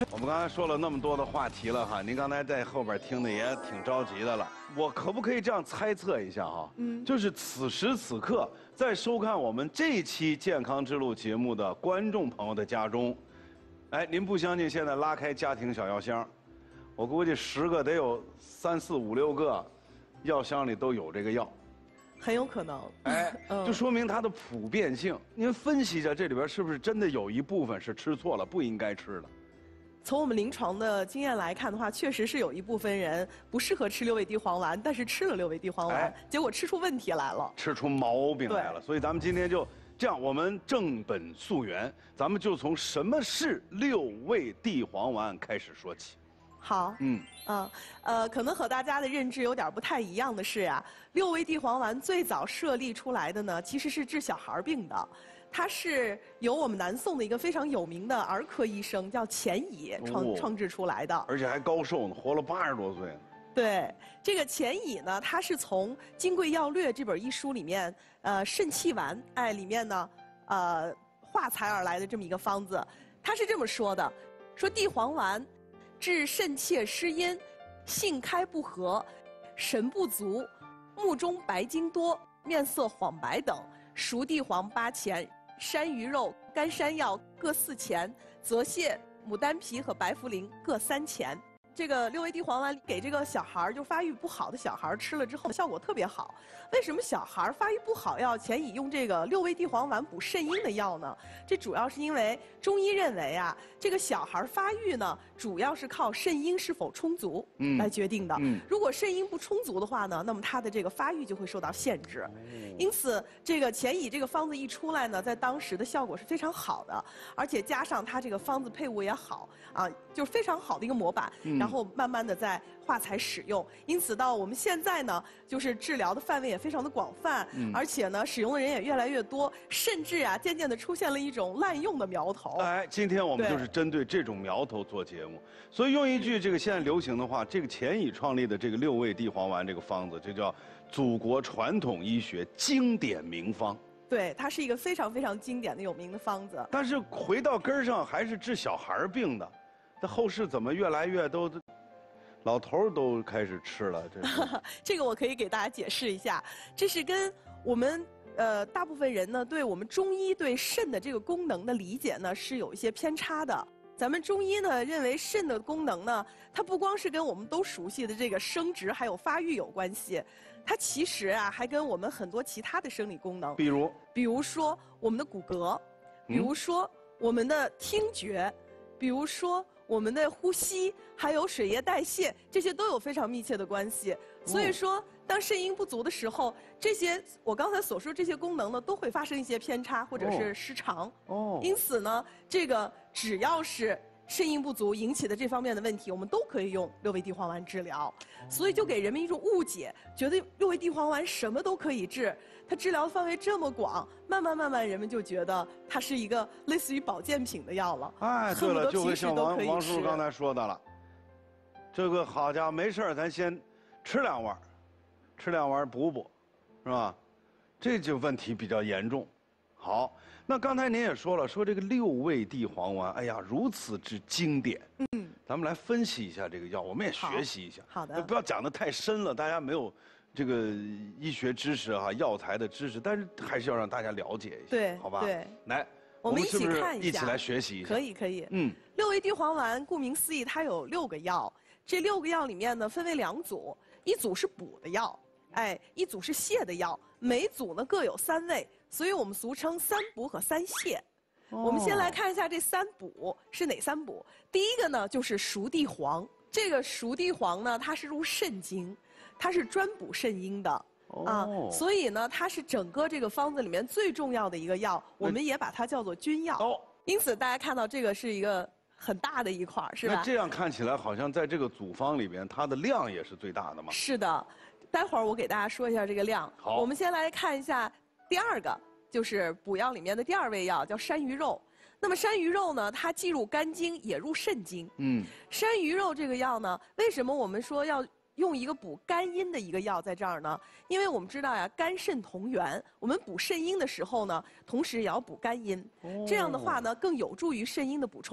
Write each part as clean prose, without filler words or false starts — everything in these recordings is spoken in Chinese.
我们刚才说了那么多的话题了哈，您刚才在后边听的也挺着急的了。我可不可以这样猜测一下哈？就是此时此刻在收看我们这一期《健康之路》节目的观众朋友的家中，哎，您不相信？现在拉开家庭小药箱，我估计10个得有3、4、5、6个药箱里都有这个药。 很有可能， 哎，就说明它的普遍性。您分析一下，这里边是不是真的有一部分是吃错了，不应该吃的？ 从我们临床的经验来看的话，确实是有一部分人不适合吃6味地黄丸，但是吃了6味地黄丸，结果吃出问题来了， 吃出毛病来了。所以咱们今天就这样，我们正本溯源，咱们就从什么是6味地黄丸开始说起。 好，可能和大家的认知有点不太一样的是呀，6味地黄丸最早设立出来的呢，其实是治小孩病的，它是由我们南宋的一个非常有名的儿科医生叫钱乙创制出来的， 而且还高寿呢，活了80多岁呢。 对，这个钱乙呢，他是从《金匮要略》这本医书里面，肾气丸，里面呢，化裁而来的这么一个方子，他是这么说的：说地黄丸。 治肾怯失阴，性开不和，神不足，目中白筋多，面色黄白等，熟地黄8钱，山萸肉、干山药各4钱，泽泻、牡丹皮和白茯苓各3钱。 这个6味地黄丸给这个小孩就发育不好的小孩吃了之后效果特别好。为什么小孩发育不好要钱乙用这个6味地黄丸补肾阴的药呢？这主要是因为中医认为啊，这个小孩发育呢主要是靠肾阴是否充足来决定的。如果肾阴不充足的话呢，那么他的这个发育就会受到限制。因此，这个钱乙这个方子一出来呢，在当时的效果是非常好的，而且加上它这个方子配伍也好啊，就是非常好的一个模板。然后慢慢的在化裁使用，因此到我们现在呢，就是治疗的范围也非常的广泛，而且呢，使用的人也越来越多，甚至啊，渐渐的出现了一种滥用的苗头。 哎，今天我们就是针对这种苗头做节目，所以用一句这个现在流行的话，这个钱乙创立的这个6味地黄丸这个方子，这叫祖国传统医学经典名方。 对，它是一个非常非常经典的有名的方子。 但是回到根儿上，还是治小孩病的。 那后世怎么越来越都，老头都开始吃了？这这个我可以给大家解释一下，这是跟我们大部分人呢对我们中医对肾的这个功能的理解呢是有一些偏差的。咱们中医呢认为肾的功能呢，它不光是跟我们都熟悉的这个生殖还有发育有关系，它其实啊还跟我们很多其他的生理功能，比如说我们的骨骼，比如说我们的听觉，比如说。 我们的呼吸还有水液代谢，这些都有非常密切的关系。所以说，当肾阴不足的时候，这些我刚才所说这些功能呢，都会发生一些偏差或者是失常。因此呢，这个只要是肾阴不足引起的这方面的问题，我们都可以用6味地黄丸治疗。所以就给人们一种误解，觉得6味地黄丸什么都可以治，它治疗范围这么广，慢慢人们就觉得它是一个类似于保健品的药了。 哎，对了，就会像王叔叔刚才说的了，这个好家伙，没事咱先吃2丸，吃2丸补补，是吧？这就问题比较严重。 好，那刚才您也说了，说这个6味地黄丸，哎呀，如此之经典。咱们来分析一下这个药，我们也学习一下。 好的， 不要讲得太深了，大家没有这个医学知识哈，药材的知识，但是还是要让大家了解一下， 对， 好吧？ 对， 来， 我们一起看一下， 一起来学习一下。 可以。6味地黄丸，顾名思义，它有6个药，这6个药里面呢，分为2组，一组是补的药。 一组是泻的药，每组呢各有3味，所以我们俗称3补和3泻。我们先来看一下这3补是哪3补。第一个呢就是熟地黄，这个熟地黄呢它是入肾经，它是专补肾阴的。所以呢它是整个这个方子里面最重要的一个药，我们也把它叫做君药。因此大家看到这个是一个很大的一块，是吧？ 那这样看起来好像在这个组方里边，它的量也是最大的嘛。 是的。 待会儿我给大家说一下这个量。 好， 我们先来看一下第2个，就是补药里面的第2味药，叫山萸肉。那么山萸肉呢，它既入肝经也入肾经。山萸肉这个药呢，为什么我们说要用一个补肝阴的一个药在这儿呢？因为我们知道呀，肝肾同源，我们补肾阴的时候呢，同时也要补肝阴。这样的话呢，更有助于肾阴的补充。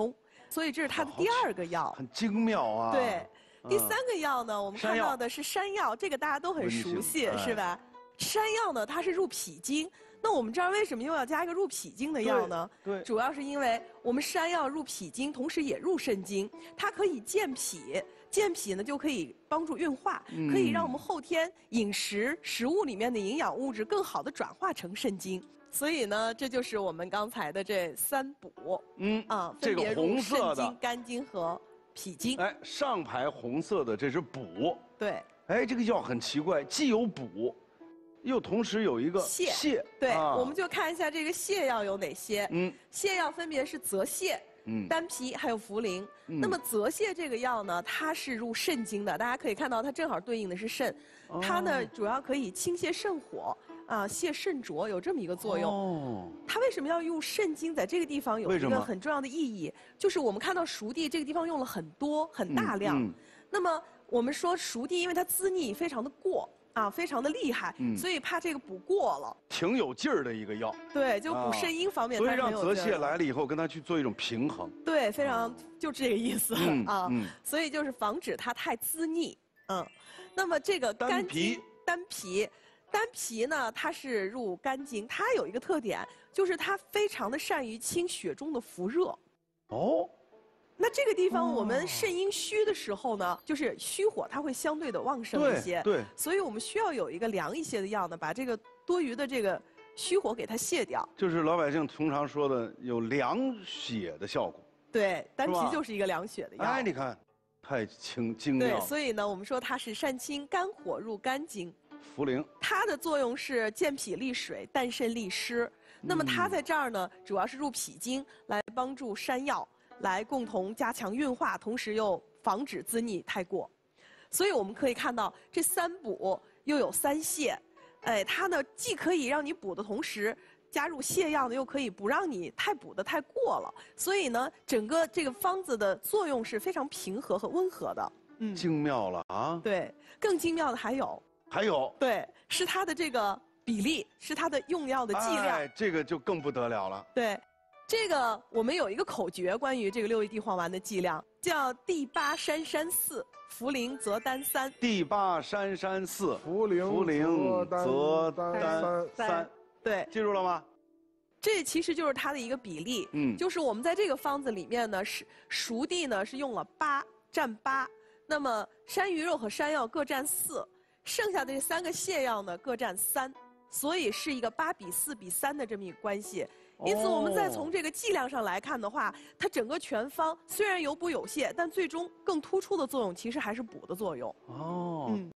所以这是它的第2个药。 很精妙啊。 对，第3个药呢，我们看到的是山药，这个大家都很熟悉，是吧？山药呢，它是入脾经。那我们这儿为什么又要加一个入脾经的药呢？ 对， 主要是因为我们山药入脾经，同时也入肾经，它可以健脾。健脾呢，就可以帮助运化，可以让我们后天饮食食物里面的营养物质更好的转化成肾精。所以呢，这就是我们刚才的这3补。分别入肾经、肝经和脾经。 哎，上排红色的这是补。 对。 哎，这个药很奇怪，既有补，又同时有一个泻。 对，我们就看一下这个泻药有哪些。泻药分别是泽泻。丹皮还有茯苓。那么泽泻这个药呢，它是入肾经的，大家可以看到它正好对应的是肾，它呢主要可以清泻肾火泻肾浊，有这么一个作用。它为什么要用肾经？在这个地方有一个很重要的意义，就是我们看到熟地这个地方用了很大量。那么我们说熟地，因为它滋腻非常的过。非常的厉害，所以怕这个补过了， 挺有劲儿的一个药。 对，就补肾阴方面， 所以让泽泻来了以后，跟它去做一种平衡。 对，非常就这个意思所以就是防止它太滋腻。那么这个丹皮呢，它是入肝经，它有一个特点，就是它非常的善于清血中的浮热。那这个地方我们肾阴虚的时候呢，就是虚火它会相对的旺盛一些， 对， 所以我们需要有一个凉一些的药呢，把这个多余的这个虚火给它泻掉。 就是老百姓通常说的有凉血的效果。 对，丹皮就是一个凉血的药。 哎，你看，太精妙了。 对，所以呢，我们说它是善清肝火入肝经。 茯苓， 它的作用是健脾利水、淡肾利湿。那么它在这儿呢，主要是入脾经，来帮助山药。来共同加强运化，同时又防止滋腻太过，所以我们可以看到这3补又有3泻，它呢既可以让你补的同时，加入泻药呢又可以不让你太补的太过了，所以呢整个这个方子的作用是非常平和和温和的。 精妙了啊！ 对，更精妙的还有，对，是它的这个比例，是它的用药的剂量， 这个就更不得了了。 对。这个我们有一个口诀，关于这个6味地黄丸的剂量，叫地八山山4，茯苓泽丹3。 地八山山4， 茯苓泽丹3。 对， 记住了吗？ 这其实就是它的一个比例。就是我们在这个方子里面呢，是熟地呢是用了占8，那么山萸肉和山药各占4，剩下的这3个泻药呢各占3，所以是一个8:4:3的这么一个关系。因此，我们再从这个剂量上来看的话，它整个全方虽然有补有泻，但最终更突出的作用其实还是补的作用。